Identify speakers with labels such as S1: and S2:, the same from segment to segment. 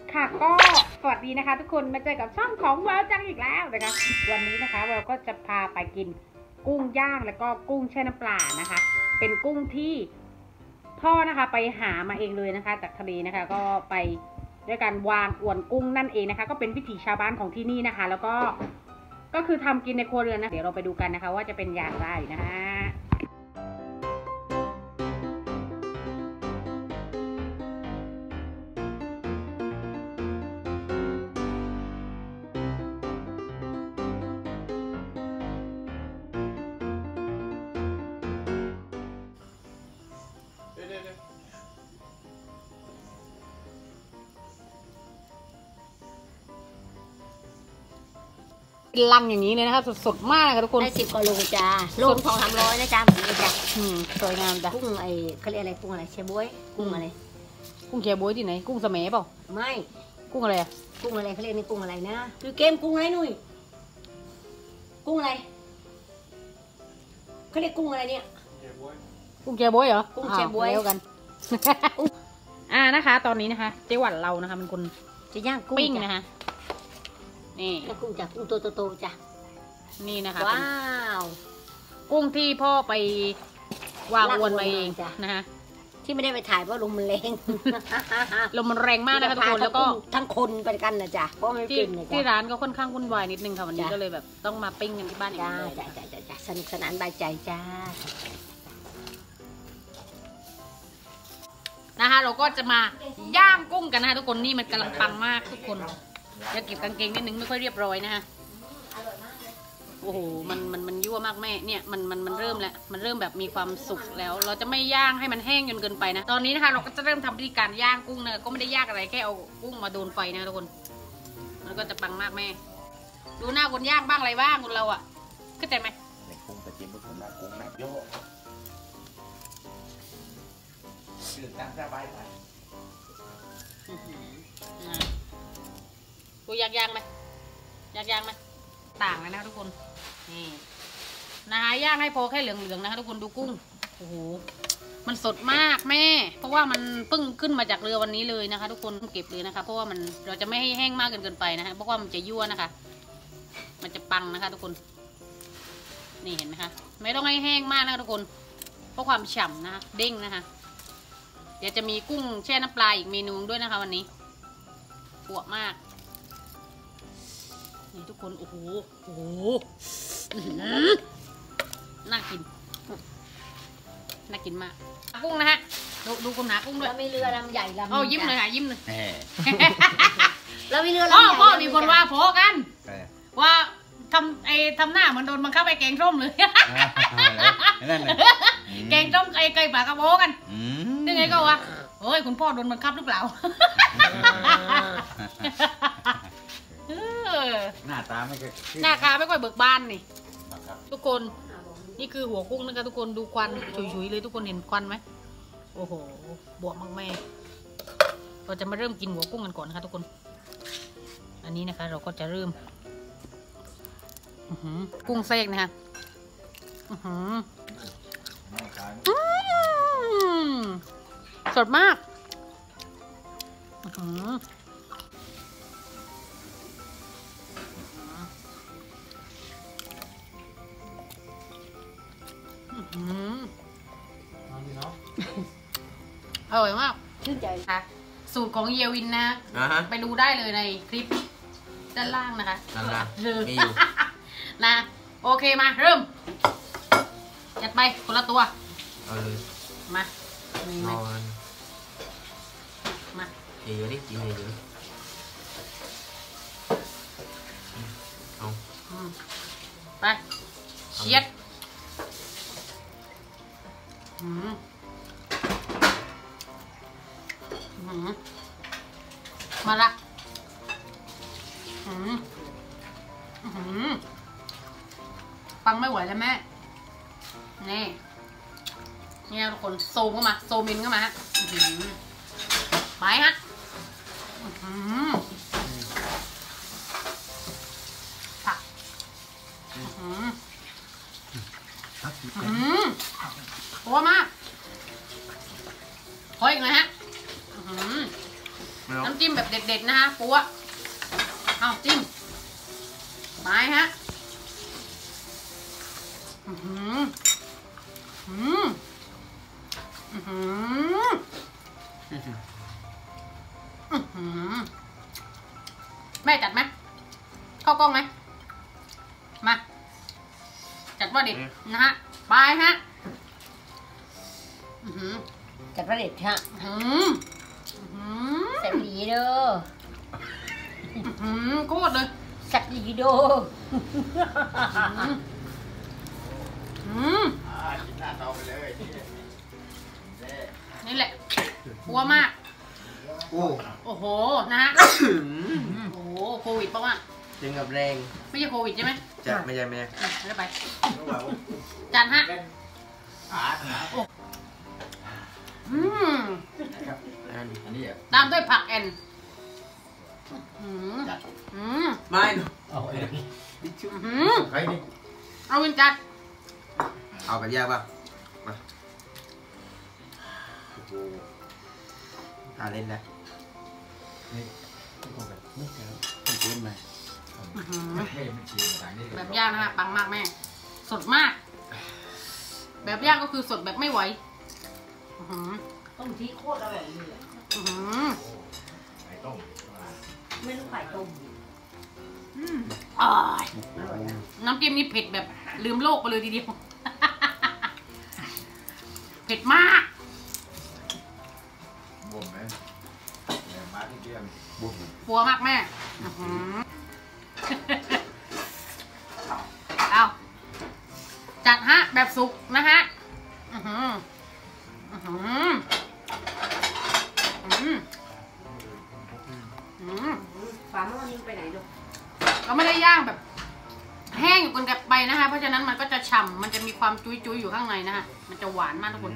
S1: ค่ะก็สวัสดีนะคะทุกคนมาเจอกับช่องของแววจังอีกแล้วนะคะวันนี้นะคะแววก็จะพาไปกินกุ้งย่างแล้วก็กุ้งแช่น้ำปลานะคะเป็นกุ้งที่พ่อนะคะไปหามาเองเลยนะคะจากทะเลนะคะก็ไปด้วยการวางอวนกุ้งนั่นเองนะคะก็เป็นวิถีชาวบ้านของที่นี่นะคะแล้วก็คือทำกินในครัวเรือนนะเดี๋ยวเราไปดูกันนะคะว่าจะเป็นอย่างไรนะคะลังอย่างนี้เลยนะคะสดๆมากเลยทุกคน
S2: ได้10 กว่าโลจ้าโล200-300นะจ้าแบบนี้จ้า
S1: สวยงามจ้ะ
S2: กุ้งเขาเรียกอะไรกุ้งอะไรเชบ๊วยกุ้งอะไร
S1: กุ้งแชบ๊วยที่ไหนกุ้งเสมเปล่า
S2: ไม่
S1: กุ้งอะไร
S2: กุ้งอะไรเขาเรียกนี่กุ้งอะไรนะคือเกมกุ้งอะไรนุ่ยกุ้งอะไรเขาเรียกกุ้งอะไรเนี่ย
S1: กุ้งแชบ๊วยเหรอ
S2: กุ้งแชบ๊วย
S1: เดียวกันนะคะตอนนี้นะคะเจ๊หวันเรานะคะเป็นคน
S2: จะย่างกุ้ง
S1: ปิ้งนะคะนี่
S2: กุ้งจ้ะกุ้งโตๆจ้ะ
S1: นี่นะคะ
S2: ว้าว
S1: กุ้งที่พ่อไปวางอวนมาเองนะคะ
S2: ที่ไม่ได้ไปถ่ายเพราะลมมันแรง
S1: ลมมันแรงมากนะคะทุกคนแล้วก็
S2: ทั้งคนไปกันนะจ๊ะเพราะไม่เป็นนะจ๊ะ
S1: ที่ร้านก็ค่อนข้างวุ่นวายนิดนึงค่ะวันนี้ก็เลยแบบต้องมาปิ้งกันที่บ้านอย่างนี้
S2: จ้าสนุกสนานบายใจจ้า
S1: นะคะเราก็จะมาย่างกุ้งกันนะคะทุกคนนี่มันกำลังปังมากทุกคนจะเก็บกางเกงนิดนึงไม่ค่อยเรียบร้อยนะคะโอ้โหมันยั่วมากแม่เนี่ยมันเริ่มแล้วมันเริ่มแบบมีความสุกแล้วเราจะไม่ย่างให้มันแห้งจนเกินไปนะตอนนี้นะคะเราก็จะเริ่มทำวิธีการย่างกุ้งนะก็ไม่ได้ยากอะไรแค่เอากุ้งมาโดนไฟนะทุกคนมันก็จะปังมากแม่ดูหน้าคนย่างบ้างอะไรบ้างคนเราอ่ะเข้าใจไหม
S3: ในกุ้งตะจิ้มเป็นคนละกุ้งนักโยกตื่นตั้งสบายไป
S1: กูย่างไหมย่างไหมต่างเลยนะทุกคนนี่นะคะย่างให้พอแค่เหลืองๆนะคะทุกคนดูกุ้งโอ้โหมันสดมากแม่เพราะว่ามันเพิ่งขึ้นมาจากเรือวันนี้เลยนะคะทุกคนเก็บเลยนะคะเพราะว่าเราจะไม่ให้แห้งมากเกินไปนะคะเพราะว่ามันจะยั่วนะคะมันจะปังนะคะทุกคนนี่เห็นไหมคะไม่ต้องให้แห้งมากนะคะทุกคนเพราะความฉ่ำนะคะเด้งนะคะเดี๋ยวจะมีกุ้งแช่น้ำปลาอีกเมนูด้วยนะคะวันนี้ปวดมากนี่ทุกคนโอ้โหน่ากินมากกุ้งนะฮะดูคุณหากุ้งด้วย
S2: เรามีเรือลำใหญ่ลำ
S1: ยิ้มเลยค่ะยิ้มเลย
S2: เรามีเรือลำใหญ่
S1: พ่อมีคนว่าโผกันว่าทำหน้าเหมือนโดนบังคับไปแกงส้มเลยแกงส้มไก่ปลากระโบกันยังไงก็วะเฮ้ยคุณพ่อโดนบังคับหรือเปล่า
S3: หน้าตาไม่
S1: ค่อยเบิกบานนี่ทุกคนนี่คือหัวกุ้งนะคะทุกคนดูควันฉุยๆเลยทุกคนเห็นควันไหมโอ้โหบวกมากแม่เราจะมาเริ่มกินหัวกุ้งกันก่อนนะคะทุกคนอันนี้นะคะเราก็จะเริ่มกุ้งเซกนะคะสดมากอร่อยมาก
S2: ชื่นใจ
S1: ค่ะสูตรของเยวินนะไปดูได้เลยในคลิปด้านล่างนะคะ
S3: มีอยู่
S1: นะโอเคมาเริ่มจัดไปคนละตัว
S3: เอาเลย
S1: มา
S3: เยอะดิกินเยอะเอา
S1: ไปเชียดมาละปังไม่ไหวแล้วแม่นี่ทุกคนโซมเข้ามาโซมินเข้ามาฮะไปฮะผักโอ้มากขออีกหน่อยฮะน้น้ำจิ้มแบบเด็ดๆนะฮะปัวเอาจิ้มไปฮะแม่จัดไหมเข้ากล้องไหมมาจัดว่าเด็ดนะฮะไปฮะ
S2: จัดประเด็ดฮะแซ่บหลีเด้อ
S1: โคตรเลย
S2: แซ่บหลีเด้อ
S3: กินหน้าเตาไปเลย
S1: นี่แหละกลัวมากโอ้โหนะฮะโอ้โหโควิดปะวะ
S3: ดึงกับแรง
S1: ไม่ใช่โควิดใช่ไหม
S3: จะไม่ใช่ไม่
S1: ได้ไปจัดฮะตามด้วยผักแอน
S3: ไม่
S1: เอาวินจัด
S3: เอาแบบยากป่ะมาเล่นแล้ว
S1: แบบย่างนะฮะปังมากแม่สดมากแบบย่างก็คือสดแบบไม่ไหว
S2: ต้มที่โคตรอร่อยเลย
S3: ไข่ต้ม
S2: ไม่รู้ไข่ต้ม
S1: น้ำจิ้มนี่เผ็ดแบบลืมโลกไปเลยทีเดียวเผ็ดมาก
S3: บ่มไหมมาที่เดียวบ่ม
S1: ปัวมากแม่เอาจัดฮะแบบสุกนะฮะ
S2: ฝาหม้อนี้ไปไหนลูก
S1: เราไม่ได้ย่างแบบแห้งอยู่กันไปนะคะเพราะฉะนั้นมันก็จะฉ่ำมันจะมีความจุยๆอยู่ข้างในนะฮะมันจะหวานมากทุกคน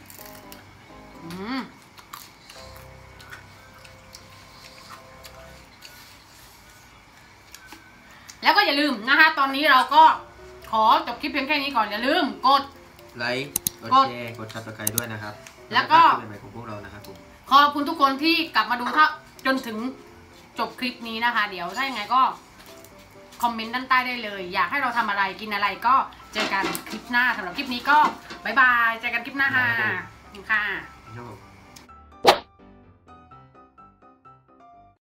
S1: แล้วก็อย่าลืมนะคะตอนนี้เราก็ขอจบคลิปเพียงแค่นี้ก่อนอย่าลืมกด
S3: ไลค์กดแชร์กด Subscribe ด้วยนะครับ
S1: แล้วก็
S3: เป็นใหม่ของพวกเรานะครับผม
S1: ขอบคุณทุกคนที่กลับมาดูถ้าจนถึงจบคลิปนี้นะคะเดี๋ยวถ้ายังไงก็คอมเมนต์ด้านใต้ได้เลยอยากให้เราทำอะไรกินอะไรก็เจอกันคลิปหน้าสำหรับคลิปนี้ก็บ๊ายบายเจอกันคลิปหน้าค่ะ